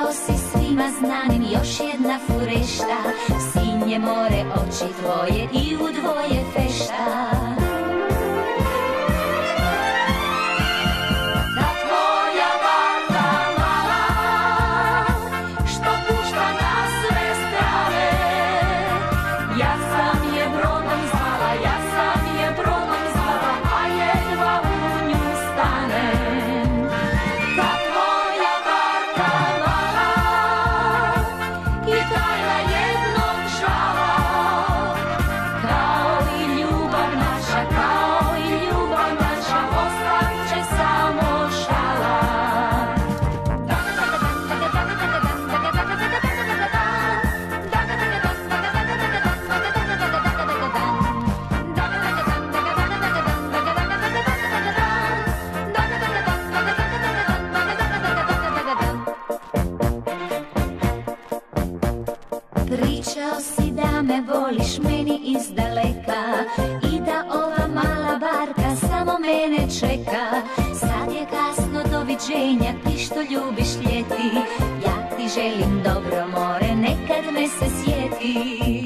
Kako si svima znanim još jedna furešta, sinje more oči tvoje i u dvoje fešta. Pričao si da me voliš meni izdaleka i da ova mala barka samo mene čeka. Sad je kasno, doviđenja, ti što ljubiš ljeti. Ja ti želim dobro more, nekad me se sjeti.